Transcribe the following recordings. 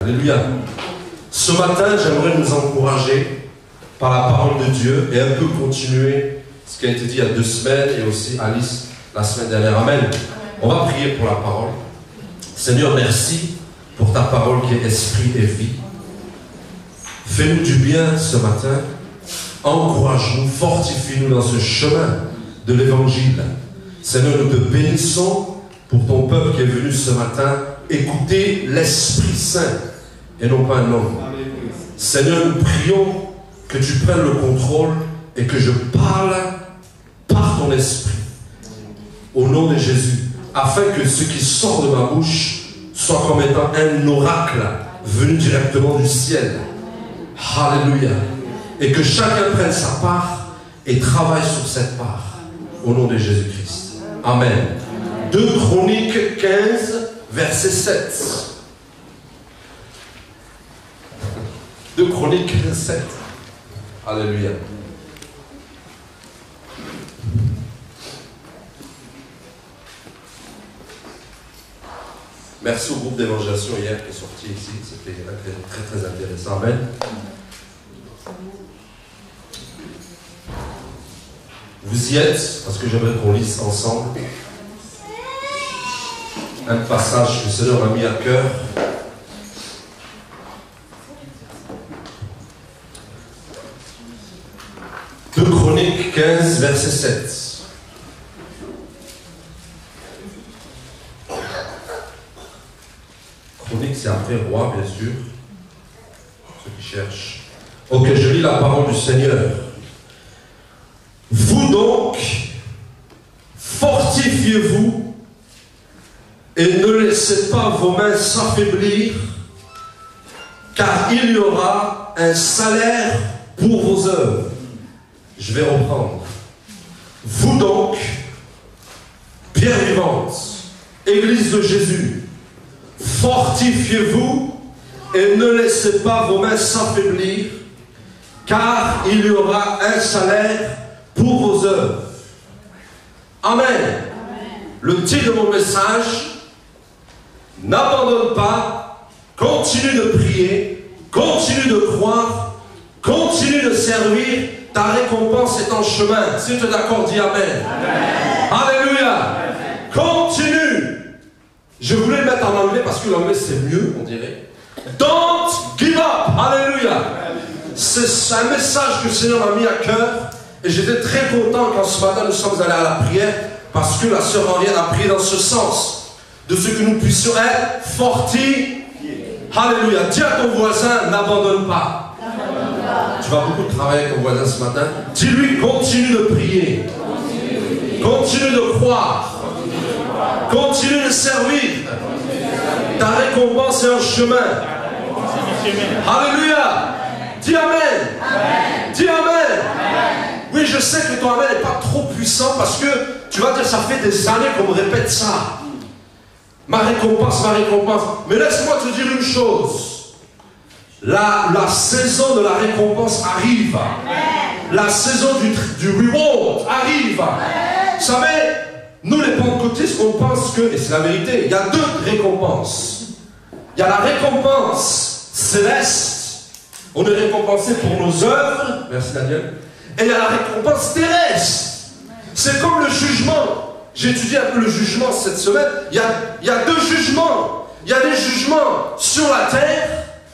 Alléluia. Ce matin, j'aimerais nous encourager par la parole de Dieu et un peu continuer ce qui a été dit il y a 2 semaines et aussi Alice la semaine dernière. Amen. On va prier pour la parole. Seigneur, merci pour ta parole qui est esprit et vie. Fais-nous du bien ce matin. Encourage-nous, fortifie-nous dans ce chemin de l'évangile. Seigneur, nous te bénissons pour ton peuple qui est venu ce matin écouter l'Esprit Saint et non pas un homme. Seigneur, nous prions que tu prennes le contrôle et que je parle par ton esprit au nom de Jésus, afin que ce qui sort de ma bouche soit comme étant un oracle venu directement du ciel. Alléluia. Et que chacun prenne sa part et travaille sur cette part au nom de Jésus-Christ. Amen. 2 Chroniques 15, verset 7. 2 Chroniques 15, 7. Alléluia. Merci au groupe d'évangélisation hier qui est sorti ici. C'était très très intéressant. Amen. Vous y êtes, parce que j'aimerais qu'on lise ensemble un passage que le Seigneur m'a mis à cœur. De Chroniques 15, verset 7. Chronique, c'est après roi, bien sûr. Ceux qui cherchent. Ok, je lis la parole du Seigneur. Vous donc, fortifiez-vous et ne laissez pas vos mains s'affaiblir, car il y aura un salaire pour vos œuvres. Je vais reprendre. Vous donc, pierre vivante, Église de Jésus, fortifiez-vous et ne laissez pas vos mains s'affaiblir, car il y aura un salaire pour vos œuvres. Amen. Amen. Le titre de mon message: n'abandonne pas, continue de prier, continue de croire, continue de servir, ta récompense est en chemin. Si tu es d'accord, dis Amen. Amen. Alléluia. Amen. Continue. Je voulais le mettre en anglais parce que l'anglais c'est mieux, on dirait. Don't give up. Alléluia. C'est un message que le Seigneur m'a mis à cœur. Et j'étais très content quand ce matin nous sommes allés à la prière, parce que la sœur Henriette a prié dans ce sens, de ce que nous puissions être fortifiés. Alléluia. Dis à ton voisin, n'abandonne pas. Tu vas beaucoup travailler avec ton voisin ce matin. Dis-lui, continue de prier. Continue de croire. Continue de servir. Ta récompense est en chemin. Alléluia. Dis Amen. Dis Amen. Oui, je sais que ton Amen n'est pas trop puissant, parce que tu vas dire, ça fait des années qu'on me répète ça. Ma récompense, ma récompense. Mais laisse-moi te dire une chose. La saison de la récompense arrive. La saison du reward arrive. Vous savez, nous les pentecôtistes, on pense que, et c'est la vérité, il y a 2 récompenses. Il y a la récompense céleste. On est récompensé pour nos œuvres. Merci Daniel. Et il y a la récompense terrestre. C'est comme le jugement. J'ai étudié un peu le jugement cette semaine. Il y a 2 jugements. Il y a des jugements sur la terre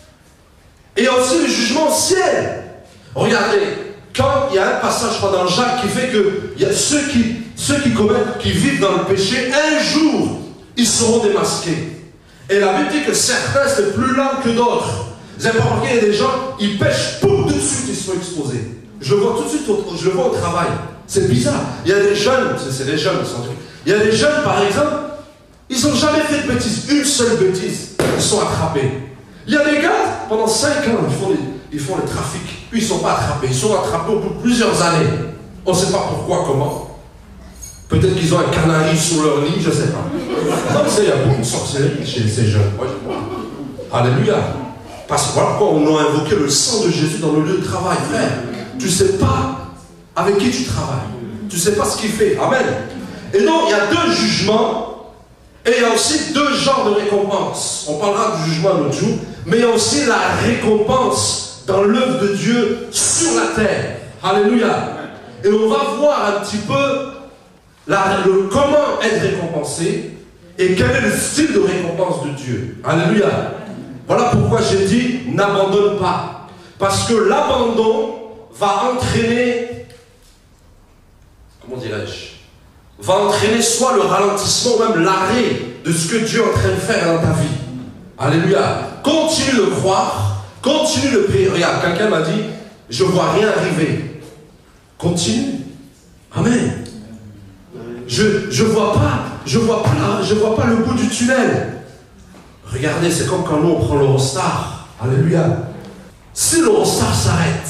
et aussi des jugements au ciel. Regardez, quand il y a un passage dans Jacques qui fait que il y a ceux qui commettent, qui vivent dans le péché, un jour, ils seront démasqués. Et la Bible dit que certains, c'est plus lent que d'autres. Vous avez pas remarqué, il y a des gens, ils pêchent, boum, tout de suite, ils sont exposés. Je le vois tout de suite, je le vois au travail. C'est bizarre. Il y a des jeunes, c'est des jeunes, il y a des jeunes, par exemple, ils n'ont jamais fait de bêtises. Une seule bêtise, ils sont attrapés. Il y a des gars, pendant 5 ans, ils font les trafics. Puis ils ne sont pas attrapés. Ils sont attrapés au bout de plusieurs années. On ne sait pas pourquoi, comment. Peut-être qu'ils ont un canari sur leur lit, je ne sais pas. Non, il y a beaucoup de sorcellerie chez ces jeunes. Alléluia. Parce que voilà pourquoi on a invoqué le sang de Jésus dans le lieu de travail, frère. Tu ne sais pas avec qui tu travailles. Tu ne sais pas ce qu'il fait. Amen. Et donc, il y a 2 jugements et il y a aussi 2 genres de récompenses. On parlera du jugement un autre jour. mais il y a aussi la récompense dans l'œuvre de Dieu sur la terre. Alléluia. Et on va voir un petit peu comment être récompensé et quel est le style de récompense de Dieu. Alléluia. Voilà pourquoi j'ai dit n'abandonne pas. Parce que l'abandon va entraîner, comment dirais-je, va entraîner soit le ralentissement ou même l'arrêt de ce que Dieu est en train de faire dans ta vie. Alléluia. Continue de croire, continue de prier. Regarde, quelqu'un m'a dit, je ne vois rien arriver. Continue. Amen. Je vois pas le bout du tunnel. Regardez, c'est comme quand nous on prend l'Eurostar. Alléluia. Si l'Eurostar s'arrête,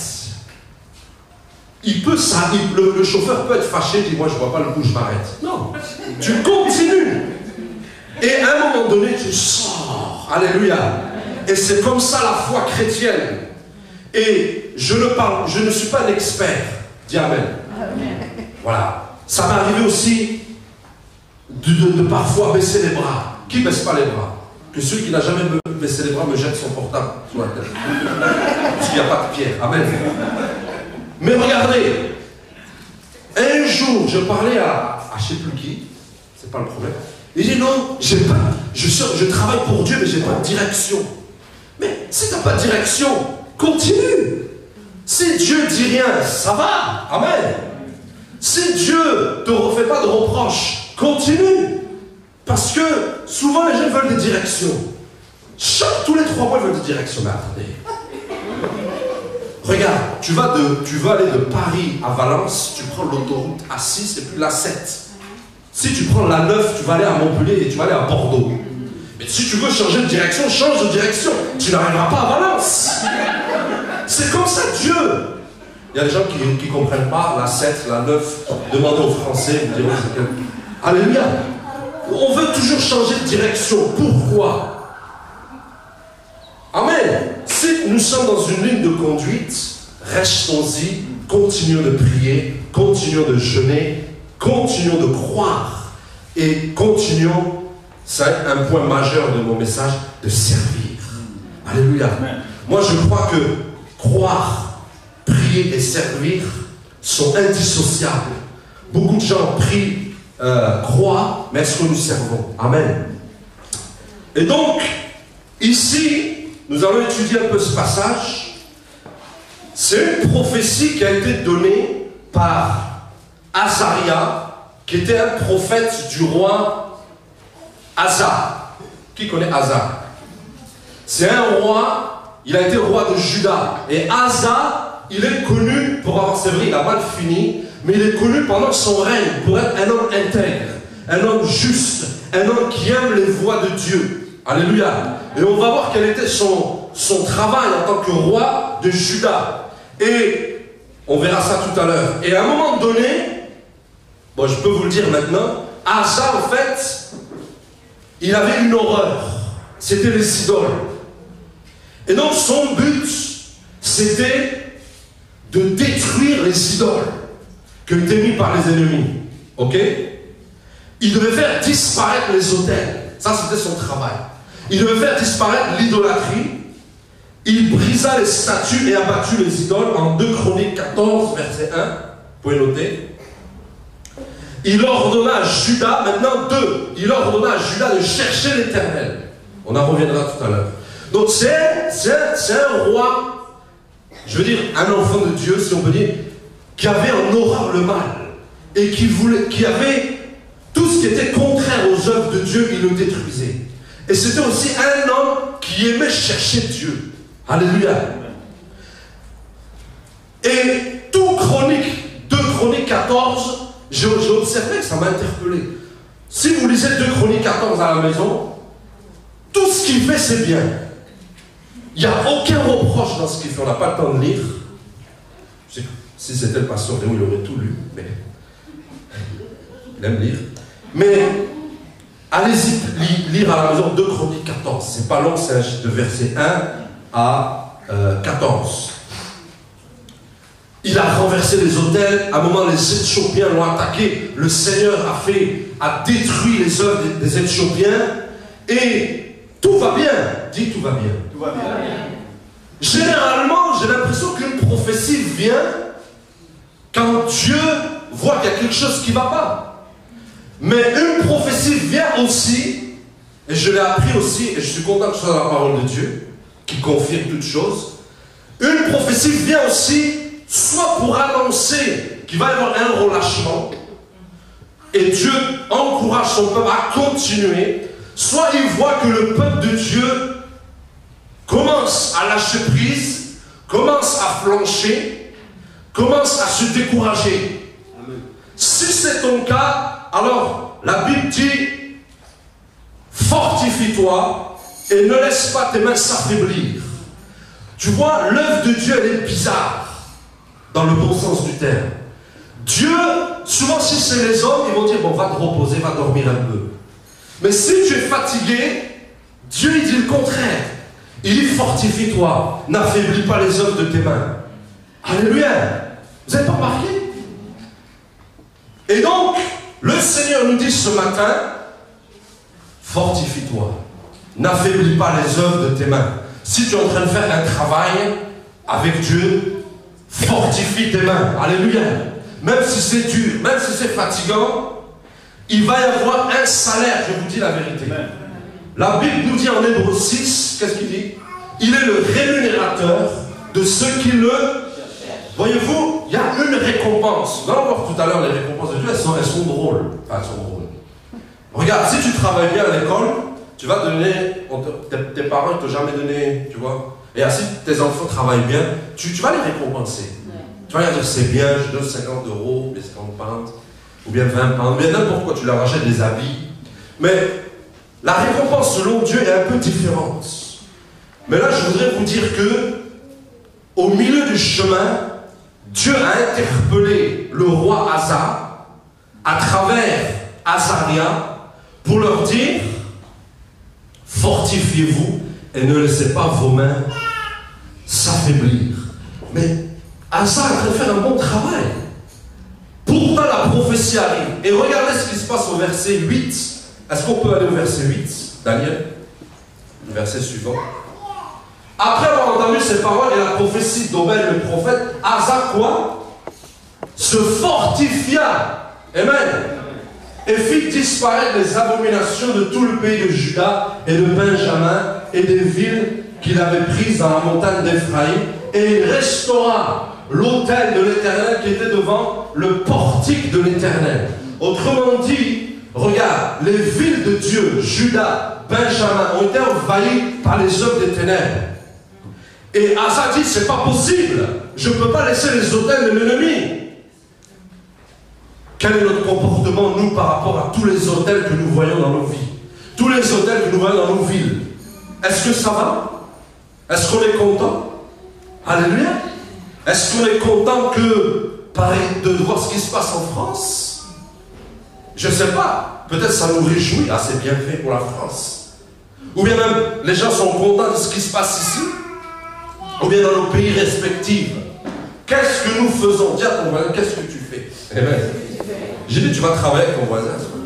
le chauffeur peut être fâché, dit moi je vois pas le bout, je m'arrête. Non, tu continues. Et à un moment donné, tu sors. Alléluia. Et c'est comme ça la foi chrétienne. Et je ne suis pas un expert. Dis Amen. Voilà. Ça m'est arrivé aussi de parfois baisser les bras. Qui ne baisse pas les bras? Que celui qui n'a jamais baissé les bras me jette son portable sur la tête. Parce qu'il n'y a pas de pierre. Amen. Mais regardez, un jour, je parlais à je ne sais plus qui, c'est pas le problème. Il dit non, je travaille pour Dieu, mais je n'ai pas de direction. Mais si tu n'as pas de direction, continue. Si Dieu dit rien, ça va. Amen. Si Dieu ne te refait pas de reproches, continue. Parce que souvent les gens veulent des directions. Tous les 3 mois, ils veulent des directions. Mais attendez. Regarde, tu vas aller de Paris à Valence, tu prends l'autoroute A6 et puis l'A7. Si tu prends la 9, tu vas aller à Montpellier et tu vas aller à Bordeaux. Mais si tu veux changer de direction, change de direction. Tu n'arriveras pas à Valence. C'est comme ça Dieu. Il y a des gens qui ne comprennent pas la 7, la 9. Demandez aux Français, vous diront c'est quel. Alléluia. On veut toujours changer de direction. Pourquoi? Amen. Si nous sommes dans une ligne de conduite, restons-y, continuons de prier, continuons de jeûner, continuons de croire et continuons, c'est un point majeur de mon message, de servir. Alléluia. Moi je crois que croire, prier et servir sont indissociables. Beaucoup de gens prient, croient, mais est-ce que nous servons? Amen. Et donc, ici, nous allons étudier un peu ce passage. C'est une prophétie qui a été donnée par Azaria, qui était un prophète du roi Asa. Qui connaît Asa? C'est un roi, il a été roi de Juda. Et Asa, il est connu, pour avoir, c'est vrai, il a mal fini, mais il est connu pendant son règne pour être un homme intègre, un homme juste, un homme qui aime les voies de Dieu. Alléluia. Et on va voir quel était son travail en tant que roi de Juda. Et on verra ça tout à l'heure. Et à un moment donné, bon, je peux vous le dire maintenant, Asa, en fait, il avait une horreur. C'était les idoles. Et donc son but, c'était de détruire les idoles qui étaient mis par les ennemis. Ok? Il devait faire disparaître les autels. Ça, c'était son travail. Il devait faire disparaître l'idolâtrie. Il brisa les statues et abattit les idoles en 2 Chroniques 14, verset 1. Vous pouvez noter. Il ordonna à Juda, maintenant 2, il ordonna à Juda de chercher l'Éternel. On en reviendra tout à l'heure. Donc c'est un roi, je veux dire un enfant de Dieu, si on peut dire, qui avait en horreur le mal. Et qui avait tout ce qui était contraire aux œuvres de Dieu, il le détruisait. Et c'était aussi un homme qui aimait chercher Dieu. Alléluia. Et tout Chronique, 2 Chroniques 14, j'ai observé que ça m'a interpellé. Si vous lisez 2 Chroniques 14 à la maison, tout ce qu'il fait, c'est bien. Il n'y a aucun reproche dans ce qu'il fait. On n'a pas le temps de lire. Si c'était le pasteur Léo, il aurait tout lu. Mais il aime lire. Mais allez-y lire à la maison 2 Chroniques 14. C'est pas long, c'est de verset 1 à 14. Il a renversé les autels. À un moment, les Éthiopiens l'ont attaqué. Le Seigneur a détruit les œuvres des Éthiopiens. Et tout va bien. Dis tout va bien. Généralement, j'ai l'impression qu'une prophétie vient quand Dieu voit qu'il y a quelque chose qui ne va pas. Mais une prophétie vient aussi, et je l'ai appris aussi, et je suis content que ce soit la parole de Dieu, qui confirme toutes choses. Une prophétie vient aussi, soit pour annoncer qu'il va y avoir un relâchement, et Dieu encourage son peuple à continuer, soit il voit que le peuple de Dieu commence à lâcher prise, commence à flancher, commence à se décourager. Amen. Si c'est ton cas, alors la Bible dit, fortifie-toi et ne laisse pas tes mains s'affaiblir. Tu vois, l'œuvre de Dieu, elle est bizarre, dans le bon sens du terme. Dieu, souvent si c'est les hommes, ils vont dire, bon, va te reposer, va dormir un peu. Mais si tu es fatigué, Dieu il dit le contraire. Il dit, fortifie-toi, n'affaiblis pas les œuvres de tes mains. Alléluia. Vous n'avez pas remarqué? Et donc, le Seigneur nous dit ce matin, fortifie-toi, n'affaiblis pas les œuvres de tes mains. Si tu es en train de faire un travail avec Dieu, fortifie tes mains. Alléluia. Même si c'est dur, même si c'est fatigant, il va y avoir un salaire, je vous dis la vérité. La Bible nous dit en Hébreux 6, qu'est-ce qu'il dit? Il est le rémunérateur de ceux qui le... Voyez-vous, il y a une récompense. Nous allons voir tout à l'heure les récompenses de Dieu, elles sont drôles. Enfin, elles sont drôles. Regarde, si tu travailles bien à l'école, tu vas donner... Tes parents ne t'ont jamais donné, tu vois. Et si tes enfants travaillent bien, tu vas les récompenser. Tu vas leur dire, c'est bien, je donne 50 €, les 50 pounds, ou bien 20 pounds, ou bien n'importe quoi, tu leur achètes des habits. Mais la récompense selon Dieu est un peu différente. Mais là, je voudrais vous dire que, au milieu du chemin, Dieu a interpellé le roi Asa à travers Azaria pour leur dire, fortifiez-vous et ne laissez pas vos mains s'affaiblir. Mais Asa est en train de faire un bon travail. Pourtant la prophétie arrive. Et regardez ce qui se passe au verset 8. Est-ce qu'on peut aller au verset 8, Daniel? Le verset suivant. Après avoir entendu ces paroles et la prophétie d'Obed le prophète, Asa quoi? Se fortifia. Amen. Et fit disparaître les abominations de tout le pays de Juda et de Benjamin et des villes qu'il avait prises dans la montagne d'Ephraïm. Et il restaura l'autel de l'Éternel qui était devant le portique de l'Éternel. Autrement dit, regarde, les villes de Dieu, Juda, Benjamin, ont été envahies par les œuvres des ténèbres. Et Asa dit, c'est pas possible, je ne peux pas laisser les autels de l'ennemi. Quel est notre comportement, nous, par rapport à tous les autels que nous voyons dans nos vies? Tous les autels que nous voyons dans nos villes. Est-ce que ça va? Est-ce qu'on est content? Alléluia. Est-ce qu'on est content de voir ce qui se passe en France? Je ne sais pas. Peut-être ça nous réjouit. Ah, c'est bien fait pour la France. Ou bien même, les gens sont contents de ce qui se passe ici. Ou bien dans nos pays respectifs. Qu'est-ce que nous faisons? Dis à ton voisin, qu'est-ce que tu fais? Amen. J'ai dit, tu vas travailler avec ton voisin.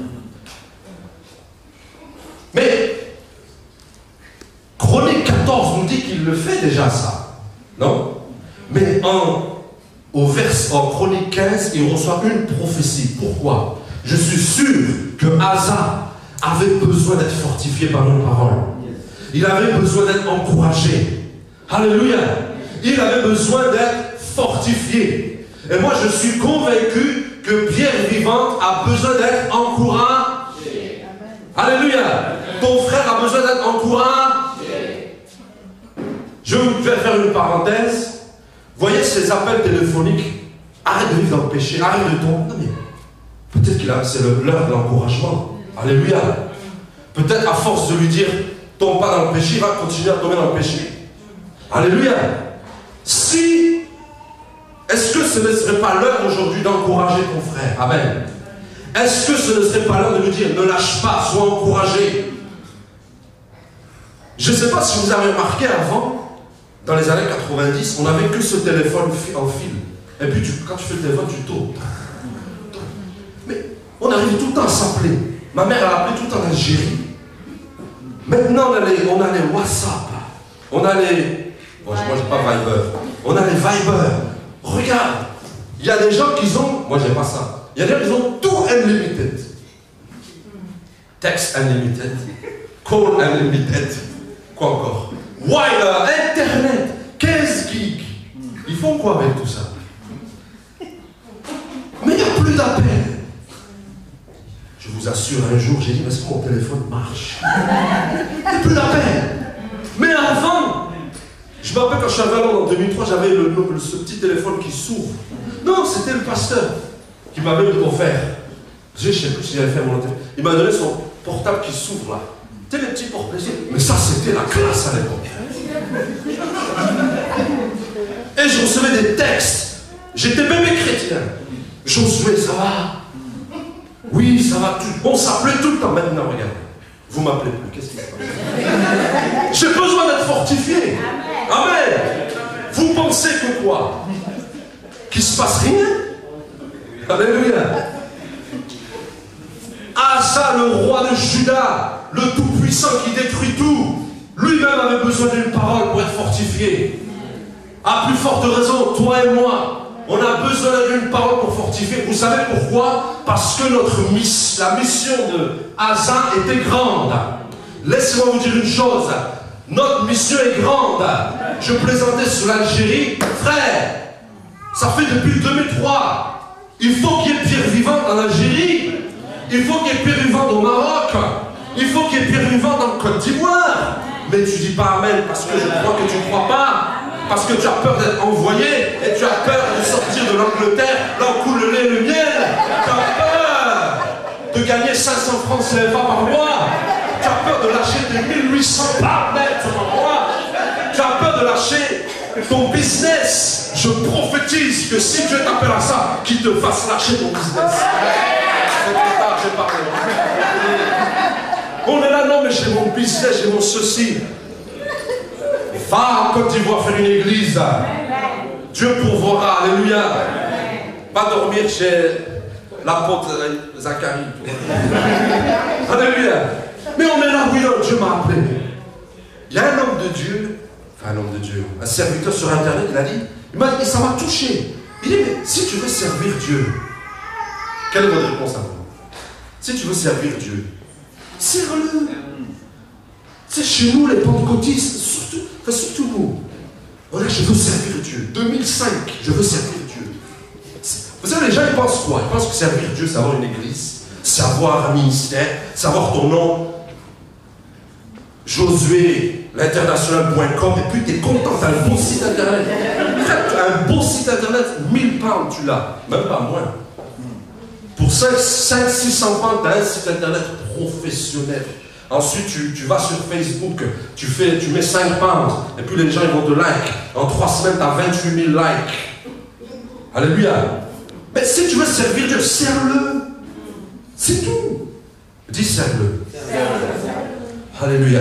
Mais, Chronique 14 nous dit qu'il le fait déjà ça. Non? Mais en Chronique 15, il reçoit une prophétie. Pourquoi? Je suis sûr que Asa avait besoin d'être fortifié par une parole. Il avait besoin d'être encouragé. Alléluia. Il avait besoin d'être fortifié. Et moi, je suis convaincu que Pierre Vivante a besoin d'être encouragé. Alléluia. Ton frère a besoin d'être encouragé. Je vais faire une parenthèse. Voyez ces appels téléphoniques. Arrête de vivre dans le péché. Arrête de tomber. Non mais peut-être que c'est l'heure de l'encouragement. Alléluia. Peut-être à force de lui dire, tombe pas dans le péché, il va continuer à tomber dans le péché. Alléluia. Est-ce que ce ne serait pas l'heure aujourd'hui d'encourager ton frère? Amen. Est-ce que ce ne serait pas l'heure de lui dire, ne lâche pas, sois encouragé? Je ne sais pas si vous avez remarqué avant, dans les années 90, on n'avait que ce téléphone en fil. Et puis quand tu fais le téléphone, tu tournes. Mais on arrive tout le temps à s'appeler. Ma mère a appelé tout le temps en Algérie. Maintenant, on a les WhatsApp. On a les... Moi, je n'ai pas Viber. On a les Viber. Regarde. Il y a des gens qui ont... Moi, j'ai pas ça. Il y a des gens qui ont tout unlimited. Text unlimited. Call unlimited. Quoi encore? Internet. 15 gigs. Ils font quoi avec tout ça? Mais il n'y a plus d'appel. Je vous assure, un jour, j'ai dit, est-ce que mon téléphone marche? Il n'y a plus d'appel. Mais avant, je me rappelle quand je suis arrivé à Londres en 2003, j'avais ce petit téléphone qui s'ouvre. Non, c'était le pasteur qui m'avait offert. Je ne sais plus s'il avait fait mon téléphone. Il m'a donné son portable qui s'ouvre là. C'était les petits porte-plaisir. Mais ça, c'était la classe à l'époque. Et je recevais des textes. J'étais bébé chrétien. Josué, ça va? Oui, ça va. On s'appelait tout le temps. Maintenant, regardez. Vous m'appelez plus. Qu'est-ce qui se passe? J'ai besoin d'être fortifié. Amen. Vous pensez que quoi? Qu'il ne se passe rien? Alléluia. Asa, le roi de Juda, le tout-puissant qui détruit tout, lui-même avait besoin d'une parole pour être fortifié. À plus forte raison, toi et moi, on a besoin d'une parole pour fortifier. Vous savez pourquoi? Parce que la mission de Asa était grande. Laissez-moi vous dire une chose. Notre mission est grande. Je plaisantais sur l'Algérie. Frère, ça fait depuis 2003. Il faut qu'il y ait pierre vivante en Algérie. Il faut qu'il y ait pierre vivante au Maroc. Il faut qu'il y ait pierre vivante en Côte d'Ivoire. Mais tu dis pas Amen parce que je crois que tu ne crois pas. Parce que tu as peur d'être envoyé et tu as peur de sortir de l'Angleterre, là où coule le lait et le miel. Tu as peur de gagner 500 francs CFA par mois. Tu as peur de lâcher tes 1800 par net par mois. Tu as peur de lâcher ton business. Je prophétise que si Dieu t'appelle à ça, qu'il te fasse lâcher ton business. C'est trop tard, j'ai parlé. On est là, non, mais j'ai mon business, j'ai mon ceci. Va en Côte d'Ivoire faire une église. Dieu pourvoira, alléluia. Pas dormir chez l'apôtre Zacharie. Alléluia. Mais on est là, oui, non, Dieu m'a appelé. Il y a un homme de Dieu, un serviteur sur Internet, il m'a dit, ça m'a touché. Il dit, mais si tu veux servir Dieu, quelle est votre réponse à vous? Si tu veux servir Dieu, sers-le. C'est chez nous, les pentecôtistes, surtout nous. Voilà, je veux servir Dieu. 2005, je veux servir Dieu. Vous savez, les gens, ils pensent quoi? Ils pensent que servir Dieu, c'est avoir une église, c'est avoir un ministère, c'est avoir ton nom. Josué, l'international.com, et puis tu es content, tu as un beau site internet. Un beau site internet, 1000 pounds, tu l'as. Même pas moins. Pour 500-600 pounds, tu as un site internet professionnel. Ensuite, tu vas sur Facebook, tu mets 5 pounds, et puis les gens ils vont te like. En 3 semaines, tu as 28 000 likes. Alléluia. Mais si tu veux servir Dieu, sers-le. C'est tout. Dis sers-le. Alléluia.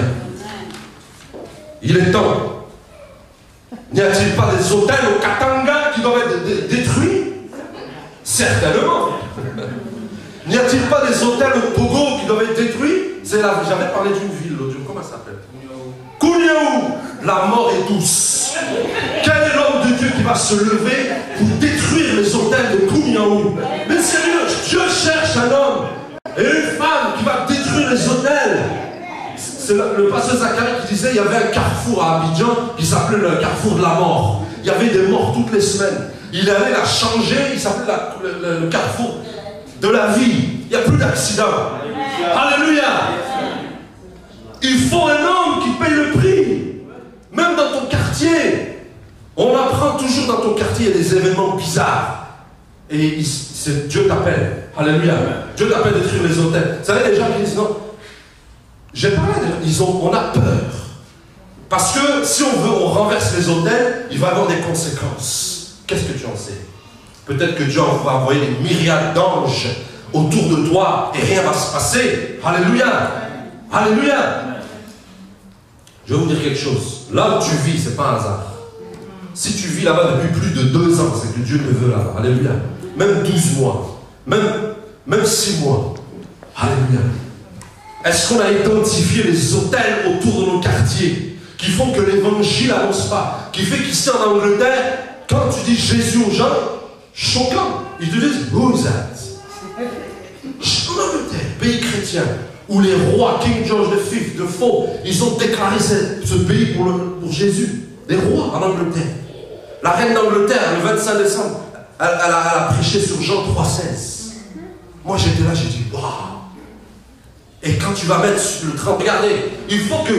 Il est temps. N'y a-t-il pas des hôtels au Katanga qui doivent être détruits? Certainement. N'y a-t-il pas des hôtels au Togo qui doivent être détruits? J'avais parlé d'une ville l'autre jour. Comment ça s'appelle? Kouniaou. La mort est douce. Quel est l'homme de Dieu qui va se lever pour détruire les hôtels de Kouniaou? Mais sérieux, Dieu cherche un homme et une femme qui va détruire les hôtels. C'est le pasteur Zacharie qui disait qu'il y avait un carrefour à Abidjan qui s'appelait le carrefour de la mort. Il y avait des morts toutes les semaines. Il allait la changer, il s'appelait le carrefour de la vie. Il n'y a plus d'accidents. Alléluia. Il faut un homme qui paye le prix. Même dans ton quartier. On apprend toujours dans ton quartier, il y a des événements bizarres. Et Dieu t'appelle. Alléluia. Dieu t'appelle détruire les hôtels. Vous savez, les gens qui disent non. J'ai parlé on a peur. Parce que si on renverse les hôtels, il va y avoir des conséquences. Qu'est-ce que tu en sais? Peut-être que Dieu va envoyer des myriades d'anges autour de toi et rien ne va se passer. Alléluia. Alléluia. Je vais vous dire quelque chose. Là où tu vis, ce n'est pas un hasard. Si tu vis là-bas depuis plus de 2 ans, c'est que Dieu te veut là-bas. Alléluia. Même 12 mois. Même 6 mois. Alléluia. Est-ce qu'on a identifié les hôtels autour de nos quartiers qui font que l'évangile n'avance pas, qui fait qu'ici en Angleterre, quand tu dis Jésus aux gens, choquant, ils te disent Who is that? En Angleterre, pays chrétien, où les rois, King George V, de faux, ils ont déclaré ce pays pour Jésus. Des rois en Angleterre. La reine d'Angleterre, le 25 décembre, elle a prêché sur Jean 3,16. Moi j'étais là, j'ai dit, waouh! Et quand tu vas mettre sur le train, regardez, il faut qu'il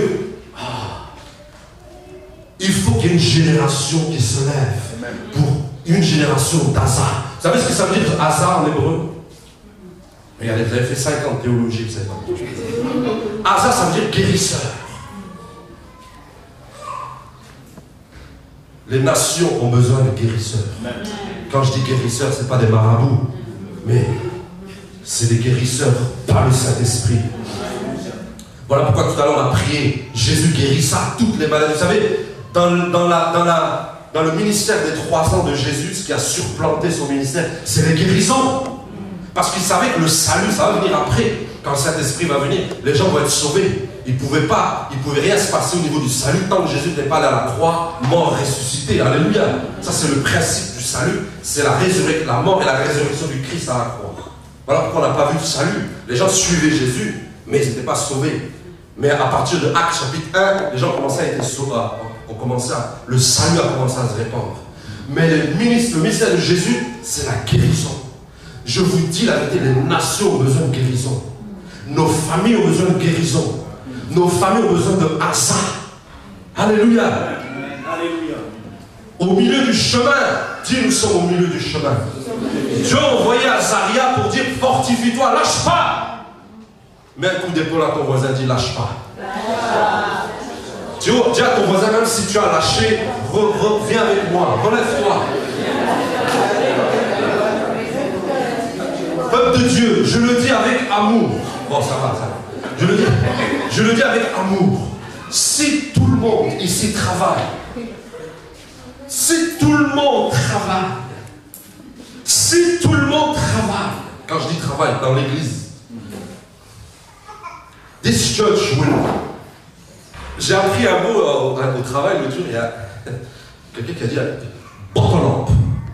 y ait une génération qui se lève pour une génération d'Hazar. Vous savez ce que ça veut dire Hazar en hébreu? Regardez, vous avez fait 5 ans de théologie, vous savez pas. Hazar, ça veut dire guérisseur. Les nations ont besoin de guérisseurs. Quand je dis guérisseurs, ce n'est pas des marabouts, mais c'est des guérisseurs par le Saint-Esprit. Voilà pourquoi tout à l'heure on a prié, Jésus guérissa toutes les maladies. Vous savez, dans le ministère des 3 ans de Jésus, ce qui a surplanté son ministère, c'est les guérisons. Parce qu'il savait que le salut, ça va venir après. Quand le Saint-Esprit va venir, les gens vont être sauvés. Il ne pouvait rien se passer au niveau du salut tant que Jésus n'est pas allé à la croix, mort, ressuscité. Alléluia. Ça, c'est le principe du salut. C'est la mort et la résurrection du Christ à la croix. Voilà pourquoi on n'a pas vu de salut. Les gens suivaient Jésus, mais ils n'étaient pas sauvés. Mais à partir de Actes chapitre 1, les gens commençaient à être sauvés. Le salut a commencé à se répandre. Mais le ministère de Jésus, c'est la guérison. Je vous dis la vérité, les nations ont besoin de guérison. Nos familles ont besoin de guérison. Nos familles ont besoin de Hazar. Alléluia. Alléluia. Au milieu du chemin, dis nous sommes au milieu du chemin. Dieu a envoyé Azaria pour dire fortifie-toi, lâche pas. Mets un coup d'épaule à ton voisin, dis lâche pas. Dis à ton voisin, même si tu as lâché, reviens avec moi, relève-toi. Peuple de Dieu, je le dis avec amour. Bon, ça va. Je le dis avec amour. Si tout le monde ici travaille, quand je dis travail, dans l'église, this church will. J'ai appris un mot au travail l'autre jour, il y a quelqu'un qui a dit bottle up.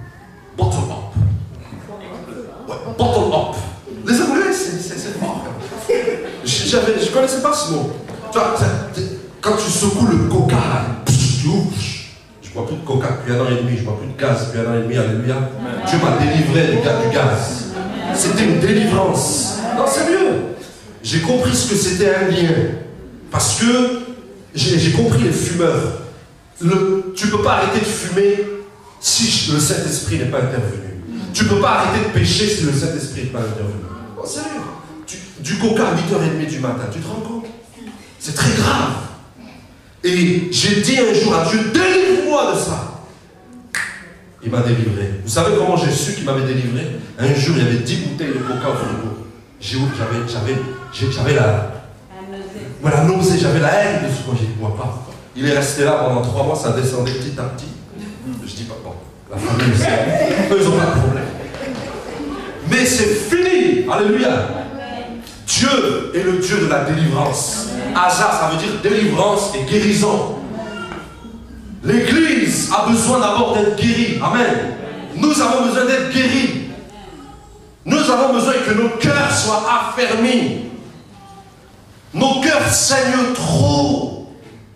Ouais, bottle up. Les Anglais, c'est fort. Je ne connaissais pas ce mot. Quand tu secoues le coca, tu ouvres. Je ne bois plus de coca depuis 1 an et demi, je ne bois plus de gaz depuis 1 an et demi, alléluia. Dieu m'a délivré du gaz. C'était une délivrance. Non, c'est mieux. J'ai compris ce que c'était un lien. Parce que j'ai compris les fumeurs. Tu ne peux pas arrêter de fumer si le Saint-Esprit n'est pas intervenu. Tu ne peux pas arrêter de pécher si le Saint-Esprit n'est pas intervenu. Oh, sérieux. Du coca à 8h30 du matin, tu te rends compte? C'est très grave. Et j'ai dit un jour à Dieu, délivre-moi de ça. Il m'a délivré. Vous savez comment j'ai su qu'il m'avait délivré? Un jour, il y avait 10 bouteilles de coca au frigo. J'avais la nausée, j'avais la haine de ce que je ne bois pas. Il est resté là pendant 3 mois, ça descendait petit à petit. Je dis pas, bon, la famille, ils n'ont pas de problème. Mais c'est fini. Alléluia. Dieu est le Dieu de la délivrance. Hazar, ça veut dire délivrance et guérison. L'église a besoin d'abord d'être guérie. Amen. Nous avons besoin d'être guéris. Nous avons besoin que nos cœurs soient affermis. Nos cœurs saignent trop.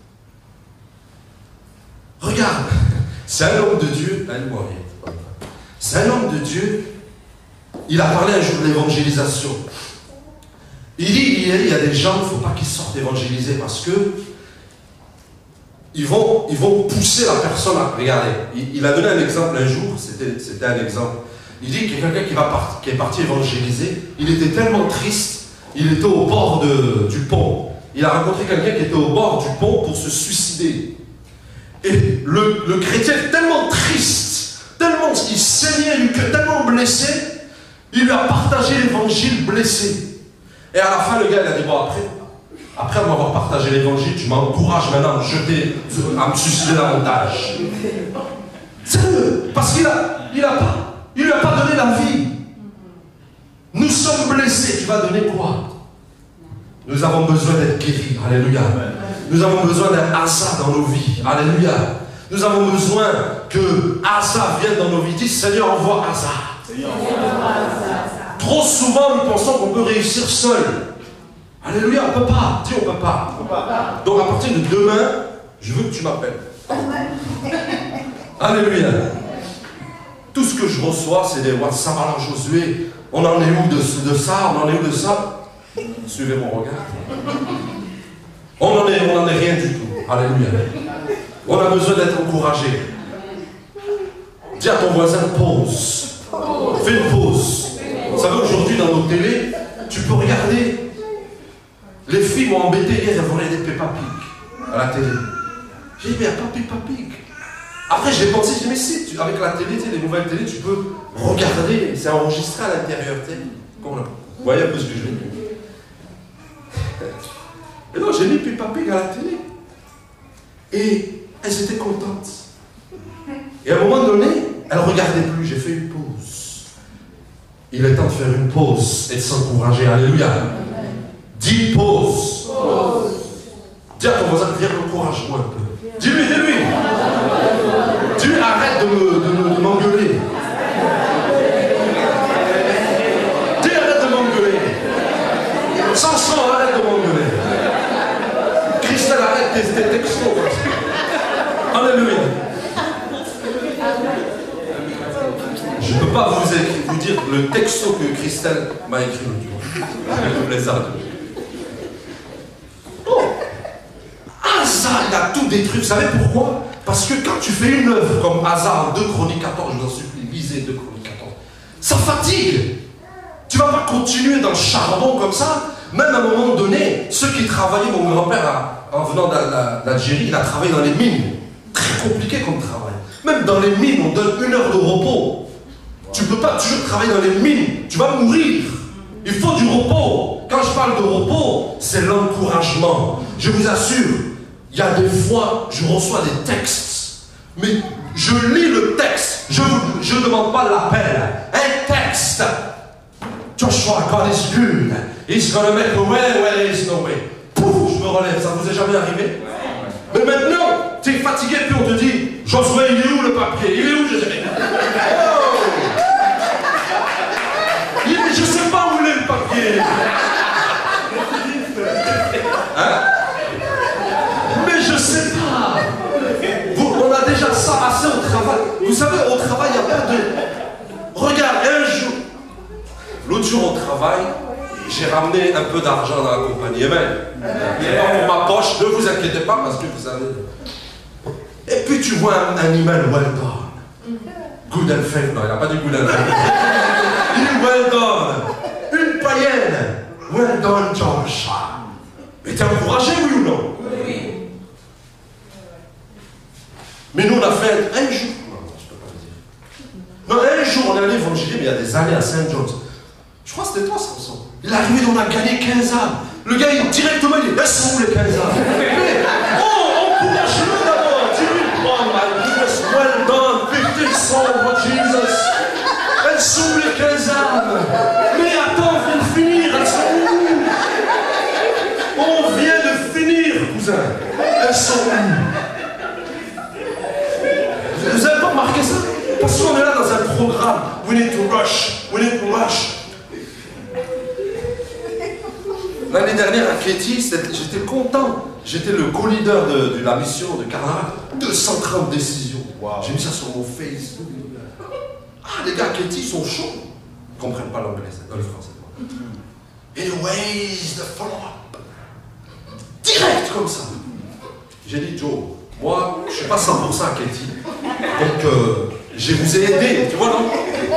Regarde, c'est un homme de Dieu. C'est un homme de Dieu. Il a parlé un jour de l'évangélisation. Il dit, il y a des gens, il ne faut pas qu'ils sortent évangéliser parce que ils vont pousser la personne à... Regardez, il a donné un exemple un jour, c'était un exemple. Il dit qu'il y a quelqu'un qui est parti évangéliser, il était tellement triste, il était au bord du pont. Il a rencontré quelqu'un qui était au bord du pont pour se suicider. Et le chrétien est tellement triste, tellement il saignait du cœur, tellement blessé, il lui a partagé l'évangile blessé. Et à la fin, le gars, il a dit, bon, après m'avoir partagé l'évangile, tu m'encourages maintenant à me suicider davantage. Sérieux, parce qu'il lui a pas donné la vie. Nous sommes blessés, tu vas donner quoi? Nous avons besoin d'être guéris. Alléluia. Nous avons besoin d'un Asa dans nos vies. Alléluia. Nous avons besoin que Asa vienne dans nos vies. Dis, Seigneur, envoie Asa. Trop souvent, nous pensons qu'on peut réussir seul. Alléluia, on ne peut pas. Dis, on ne peut pas. Donc, à partir de demain, je veux que tu m'appelles. Alléluia. Tout ce que je reçois, c'est des WhatsApp. Alors, Josué, on en est où de ça? On en est où de ça? Suivez mon regard. On n'en est rien du tout. Alléluia. On a besoin d'être encouragé. Dis à ton voisin, pause. Fais une pause. Vous savez, aujourd'hui, dans nos télés, tu peux regarder. Les filles m'ont embêté hier, elles vont regarder Peppa Pig à la télé. J'ai dit, mais il n'y a pas Peppa Pig. Après, j'ai pensé, j'ai dit, mais si, avec la télé, les nouvelles télé, tu peux regarder, c'est enregistré à l'intérieur. Vous voyez un peu ce que je veux dire. Et non, j'ai mis Peppa Pig à la télé. Et elles étaient contentes. Et à un moment donné, elles ne regardaient plus. J'ai fait une pause. Il est temps de faire une pause et de s'encourager. Alléluia. Dis pause. Dis à ton voisin, viens, encourage-moi un peu. Dis-lui. Dis-lui, arrête de m'engueuler. Dis, arrête de m'engueuler. Samson, arrête de m'engueuler. Christelle, arrête tes textos. Alléluia. Je ne peux pas vous dire le texto que Christelle m'a écrit l'autre jour. Elle me plaisante. Oh, Asa, il a tout détruit. Vous savez pourquoi? Parce que quand tu fais une œuvre comme Asa en 2 Chroniques 14, je vous en supplie, lisez 2 Chroniques 14, ça fatigue. Tu ne vas pas continuer dans le charbon comme ça. Même à un moment donné, ceux qui travaillaient, mon grand-père, en venant d'Algérie, il a travaillé dans les mines. Très compliqué comme travail. Même dans les mines, on donne 1 heure de repos. Tu ne peux pas toujours travailler dans les mines. Tu vas mourir. Il faut du repos. Quand je parle de repos, c'est l'encouragement. Je vous assure, il y a des fois, je reçois des textes. Mais je lis le texte. Je ne demande pas l'appel. Un texte. Joshua, God is good. He's gonna make a way where there is no way. Pouf, je me relève. Ça vous est jamais arrivé? Mais maintenant, tu es fatigué, puis on te dit, Josué, il est où le papier? Il est où, Josué? Oh! Je ne sais pas où il est le papier. Hein? Mais je ne sais pas. On a déjà ça assez au travail. Vous savez, au travail, il n'y a pas de... Regarde, un jour, l'autre jour au travail, j'ai ramené un peu d'argent dans la compagnie. Amen. C'est pas pour ma poche, ne vous inquiétez pas parce que vous savez. Et puis tu vois un email, well done. Good and faith. Non, il n'a pas dit good and faith. Il dit well done. Une païenne. Well done, Joshua. Mais t'es encouragé, oui ou non? Oui. Mais nous, on a fait un jour. Non, je peux pas le dire. Non, un jour, on est allé évangéliser, mais il y a des années à Saint John's. Je crois que c'était toi, Samson. Il est arrivé, on a gagné 15 âmes. Le gars, directement, il dit, elles sont où les 15 âmes? Encourage-le d'abord. Dis-lui, oh my goodness, well done, 15 souls for Jesus. Elles sont où les 15 âmes? Mais attends, on vient de finir, elles sont où? On vient de finir, cousin. Elles sont où? Vous n'avez pas remarqué ça? Parce qu'on est là dans un programme. We need to rush. We need to rush. L'année dernière à Katie, j'étais content. J'étais le co-leader de la mission de Carnaval. 230 décisions. Wow. J'ai mis ça sur mon Facebook. Ah, les gars à Katie sont chauds. Ils ne comprennent pas l'anglais, le français. Anyways, the follow-up. Direct comme ça. J'ai dit, Joe, moi, je ne suis pas 100% à Katie. Donc, je vous ai aidé. Tu vois, non?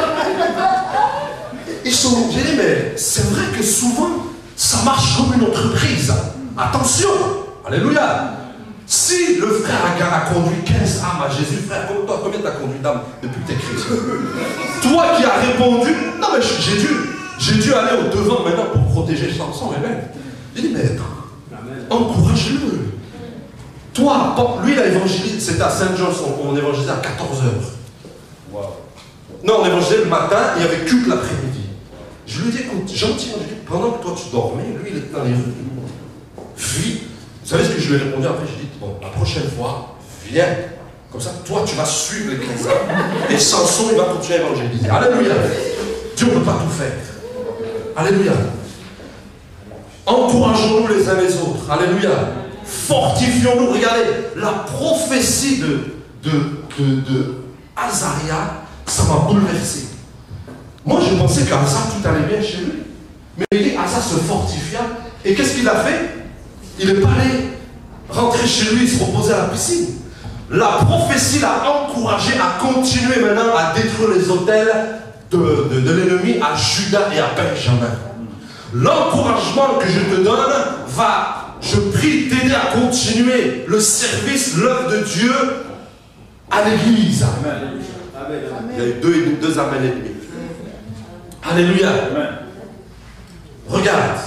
J'ai dit, mais c'est vrai que souvent, ça marche comme une entreprise. Attention! Alléluia! Si le frère a conduit 15 âmes à Jésus, frère, comme toi, combien t'as conduit d'âmes depuis que t'es chrétien? Toi qui as répondu, non mais j'ai dû aller au devant maintenant pour protéger Samson, amen. J'ai dit, mais attends, encourage-le. Toi, lui il a évangélisé, c'était à Saint John's, on évangélisait à 14h. Wow. Non, on évangélisait le matin, il n'y avait culte l'après-midi. Je lui ai dit, écoute, gentiment, pendant que toi tu dormais, lui il était dans les rues. Puis, Vous savez ce que je lui ai répondu après? J'ai dit, bon, la prochaine fois, viens. Comme ça, toi, tu vas suivre les chrétiens. Et Samson, il va continuer à évangéliser. Alléluia. Dieu ne peut pas tout faire. Alléluia. Encourageons-nous les uns les autres. Alléluia. Fortifions-nous. Regardez, la prophétie de Azaria, ça m'a bouleversé. Moi, je pensais qu'Asa, tout allait bien chez lui. Mais il dit, Asa se fortifia. Et qu'est-ce qu'il a fait? Il n'est pas allé rentrer chez lui et se reposer à la piscine. La prophétie l'a encouragé à continuer maintenant à détruire les autels de l'ennemi à Juda et à Benjamin. L'encouragement que je te donne va, je prie, t'aider à continuer le service, l'œuvre de Dieu à l'église. Il y a eu deux amens et demi. Alléluia. Regarde.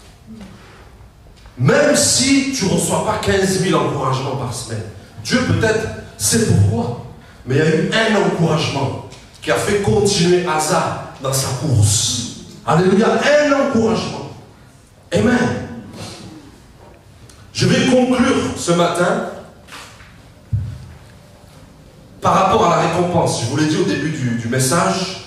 Même si tu ne reçois pas 15 000 encouragements par semaine, Dieu peut-être sait pourquoi. Mais il y a eu un encouragement qui a fait continuer Asa dans sa course. Alléluia. Un encouragement. Amen. Je vais conclure ce matin par rapport à la récompense. Je vous l'ai dit au début du message.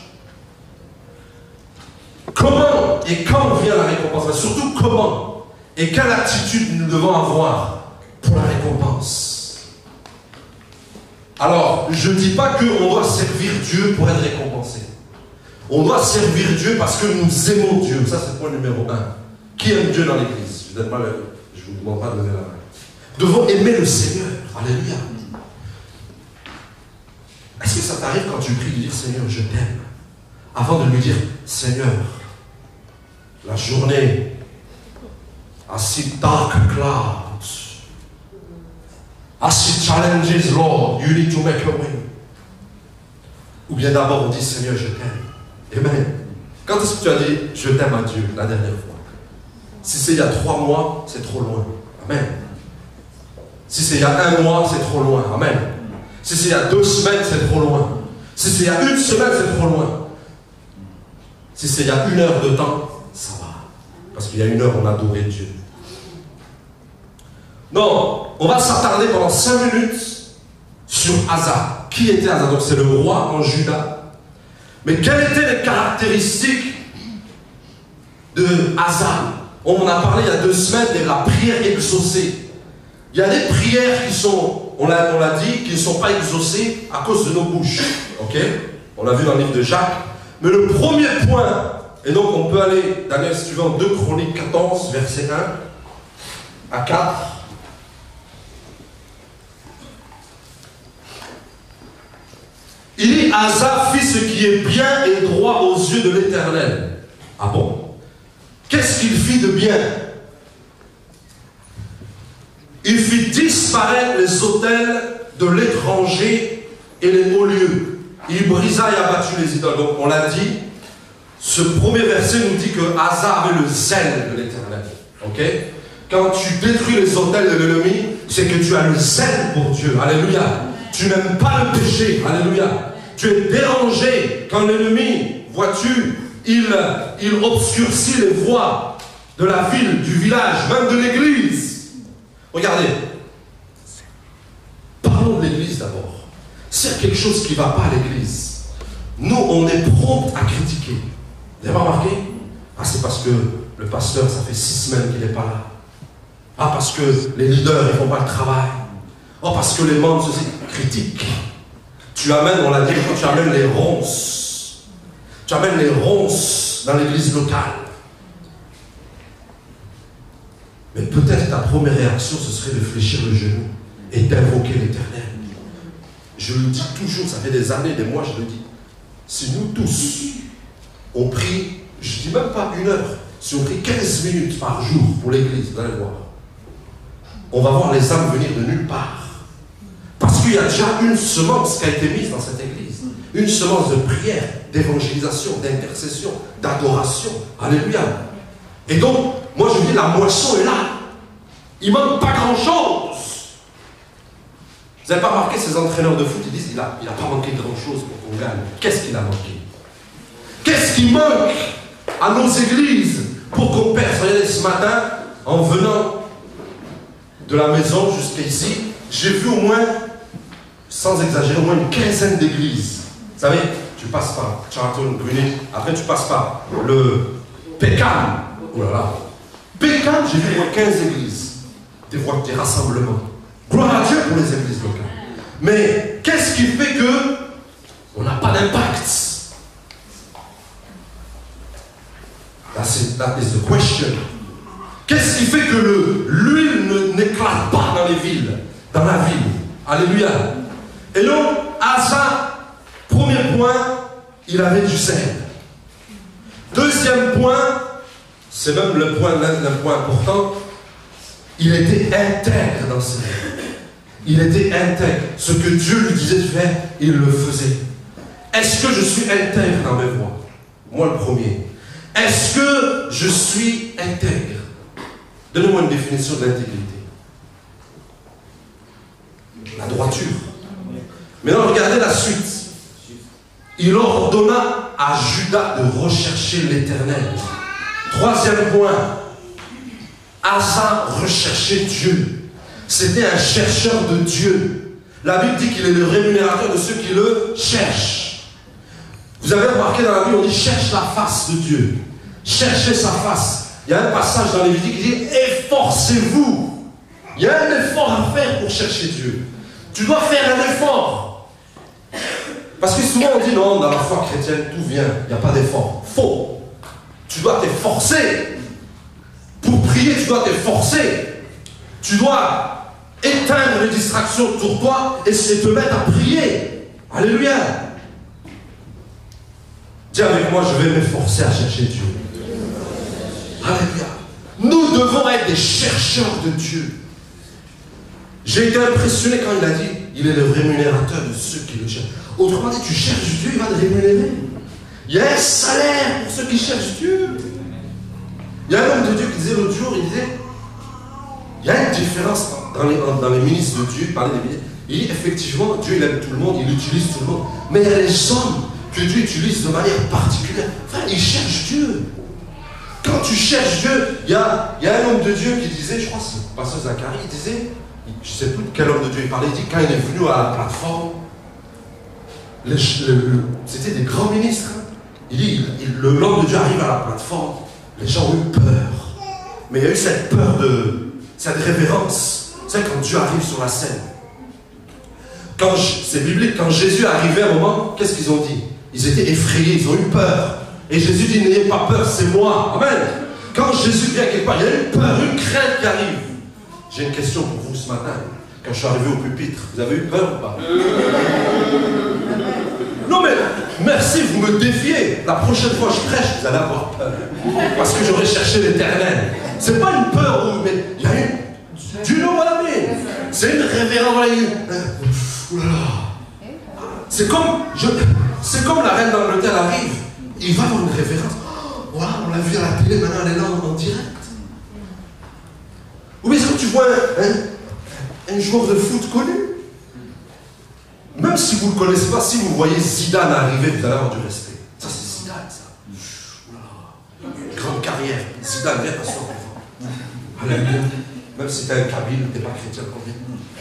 Comment et quand vient la récompense? Mais surtout comment et quelle attitude nous devons avoir pour la récompense. Alors, je ne dis pas qu'on doit servir Dieu pour être récompensé. On doit servir Dieu parce que nous aimons Dieu. Ça, c'est le point numéro 1. Qui aime Dieu dans l'église? Je ne vous demande pas de lever la main. Nous devons aimer le Seigneur. Alléluia. Est-ce que ça t'arrive quand tu pries de dire Seigneur, je t'aime, avant de lui dire Seigneur, la journée I see dark clouds, I see challenges, Lord, you need to make a way. Ou bien d'abord on dit Seigneur, je t'aime. Amen. Quand est-ce que tu as dit je t'aime à Dieu la dernière fois? Si c'est il y a 3 mois, c'est trop loin. Amen. Si c'est il y a 1 mois, c'est trop loin. Amen. Si c'est il y a 2 semaines, c'est trop loin. Si c'est il y a 1 semaine, c'est trop loin. Si c'est il y a 1 heure de temps, ça va. Parce qu'il y a 1 heure, on a adoré Dieu. Non, on va s'attarder pendant 5 minutes sur Asa. Qui était Asa? Donc c'est le roi en Juda. Mais quelles étaient les caractéristiques de Asa? On en a parlé il y a 2 semaines de la prière exaucée. Il y a des prières qui sont, on l'a dit, qui ne sont pas exaucées à cause de nos bouches. Ok? On l'a vu dans le livre de Jacques. Mais le premier point, et donc on peut aller, Daniel, si tu veux, en 2 Chroniques 14, verset 1 à 4. Il dit, Asa fit ce qui est bien et droit aux yeux de l'Éternel. Ah bon? Qu'est-ce qu'il fit de bien? Il fit disparaître les autels de l'étranger et les hauts lieux. Il brisa et abattit les idoles. Donc on l'a dit, ce premier verset nous dit que Asa avait le zèle de l'Éternel. Ok? Quand tu détruis les autels de l'ennemi, c'est que tu as le zèle pour Dieu. Alléluia. Tu n'aimes pas le péché. Alléluia. Tu es dérangé quand l'ennemi, vois-tu, il obscurcit les voies de la ville, du village, même de l'église. Regardez. Parlons de l'église d'abord. S'il y a quelque chose qui ne va pas à l'église, nous, on est prompt à critiquer. Vous avez remarqué? Ah, c'est parce que le pasteur, ça fait 6 semaines qu'il n'est pas là. Ah, parce que les leaders, ils ne font pas le travail. Oh, parce que les membres, ceci, critiquent. Tu amènes, on l'a dit, quand tu amènes les ronces. Tu amènes les ronces dans l'église locale. Mais peut-être ta première réaction, ce serait de fléchir le genou et d'invoquer l'Éternel. Je le dis toujours, ça fait des années, des mois, je le dis. Si nous tous, on prie, je ne dis même pas 1 heure, si on prie 15 minutes par jour pour l'église, vous allez voir, on va voir les âmes venir de nulle part. Parce qu'il y a déjà une semence qui a été mise dans cette église. Une semence de prière, d'évangélisation, d'intercession, d'adoration. Alléluia. Et donc, moi je dis, la moisson est là. Il ne manque pas grand-chose. Vous n'avez pas remarqué ces entraîneurs de foot, ils disent, il n'a pas manqué grand-chose pour qu'on gagne. Qu'est-ce qu'il a manqué? Qu'est-ce qui manque à nos églises pour qu'on perce? Regardez, ce matin, en venant de la maison jusqu'à ici, j'ai vu au moins, sans exagérer, au moins une quinzaine d'églises. Vous savez, tu passes par Charlton, Greenwich, après tu passes par le Peckham. Oh là là. Peckham, j'ai vu au moins 15 églises. Des rassemblements. Gloire à Dieu pour les églises locales. Mais qu'est-ce qui fait que on n'a pas d'impact? That is the question. Qu'est-ce qui fait que l'huile n'éclate pas dans les villes, dans la ville? Alléluia. Et donc, Asa, premier point, il avait du zèle. Deuxième point, c'est même le point important, il était intègre dans ses rêves. Il était intègre. Ce que Dieu lui disait de faire, il le faisait. Est-ce que je suis intègre dans mes voies? Moi le premier. Est-ce que je suis intègre? Donnez-moi une définition de l'intégrité. La droiture. Maintenant, regardez la suite. Il ordonna à Judas de rechercher l'Éternel. Troisième point. Asa recherchait Dieu. C'était un chercheur de Dieu. La Bible dit qu'il est le rémunérateur de ceux qui le cherchent. Vous avez remarqué dans la Bible, on dit cherche la face de Dieu. Cherchez sa face. Il y a un passage dans Lévitique qui dit efforcez-vous. Il y a un effort à faire pour chercher Dieu. Tu dois faire un effort. Parce que souvent on dit non, dans la foi chrétienne, tout vient. Il n'y a pas d'effort. Faux. Tu dois t'efforcer. Pour prier, tu dois t'efforcer. Tu dois éteindre les distractions autour de toi et te mettre à prier. Alléluia. Dis avec moi, je vais m'efforcer à chercher Dieu. Alléluia. Nous devons être des chercheurs de Dieu. J'ai été impressionné quand il a dit, il est le rémunérateur de ceux qui le cherchent. Autrement dit, tu cherches Dieu, il va te rémunérer. Il y a un salaire pour ceux qui cherchent Dieu. Il y a un homme de Dieu qui disait l'autre jour, il disait, il y a une différence dans les ministres de Dieu, parler des ministres. Il dit effectivement, Dieu il aime tout le monde, il utilise tout le monde. Mais il y a les hommes que Dieu utilise de manière particulière. Enfin, ils cherchent Dieu. Quand tu cherches Dieu, il y a un homme de Dieu qui disait, je crois que c'est le pasteur Zacharie, il disait, je ne sais plus de quel homme de Dieu il parlait, il dit quand il est venu à la plateforme, c'était des grands ministres. Il dit, l'homme de Dieu arrive à la plateforme, les gens ont eu peur. Mais il y a eu cette peur cette révérence. C'est quand Dieu arrive sur la scène. C'est biblique, quand Jésus est arrivé à un moment, qu'est-ce qu'ils ont dit? Ils étaient effrayés, ils ont eu peur. Et Jésus dit, n'ayez pas peur, c'est moi. Amen. Quand Jésus vient quelque part, il y a une peur, une crainte qui arrive. J'ai une question pour vous ce matin. Quand je suis arrivé au pupitre, vous avez eu peur ou pas? Non mais, merci, vous me défiez. La prochaine fois que je prêche, vous allez avoir peur. Parce que j'aurais cherché l'Éternel. C'est pas une peur, mais il y a une... Dieu know what I mean. C'est une révérence. C'est comme la reine d'Angleterre arrive. Il va avoir une révérence. Oh, voilà, on l'a vu à la télé, maintenant elle est là en direct. Ou bien quand tu vois un joueur de foot connu, même si vous ne le connaissez pas, si vous voyez Zidane arriver, vous allez avoir du respect. Ça c'est Zidane, ça. Une grande carrière. Zidane, viens t'asseoir devant. Alléluia. Même si t'es un kabyle, t'es pas chrétien combien.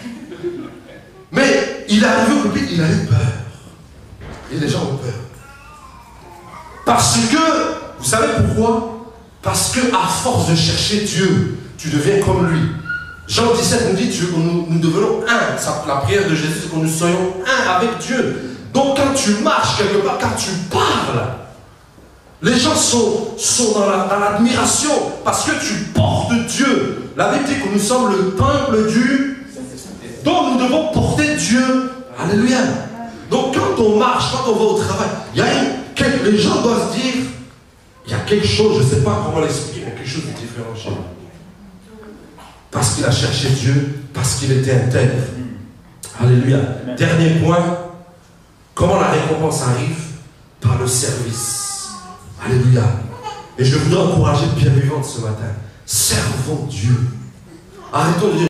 Mais il est arrivé au public, il a eu peur. Et les gens ont peur. Parce que, vous savez pourquoi? Parce que à force de chercher Dieu, tu deviens comme lui. Jean 17 nous dit, nous devenons un. La prière de Jésus, c'est que nous soyons un avec Dieu. Donc quand tu marches quelque part, quand tu parles, les gens sont dans l'admiration parce que tu portes Dieu. La Bible dit que nous sommes le temple du... Donc nous devons porter Dieu. Alléluia. Donc quand on marche, quand on va au travail, les gens doivent se dire, il y a quelque chose, je ne sais pas comment l'expliquer, mais quelque chose de différent chez lui. Parce qu'il a cherché Dieu, parce qu'il était intègre. Alléluia. Dernier point, comment la récompense arrive? Par le service. Alléluia. Et je voudrais encourager Pierre Vivante ce matin. Servons Dieu. Arrêtons de dire